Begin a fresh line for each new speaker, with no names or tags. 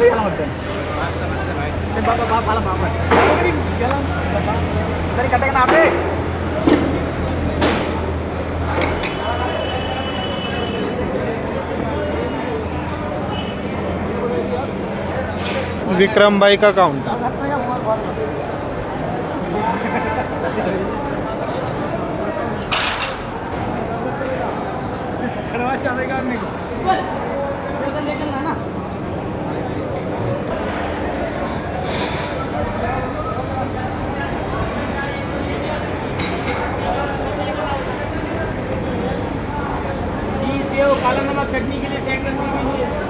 jalan udah. Bapak malam apa? Jalan. Dari katakan apa?
Vikram भाई का counter.
चलेगा नहीं ना। काला नमक चटनी के लिए सेकंड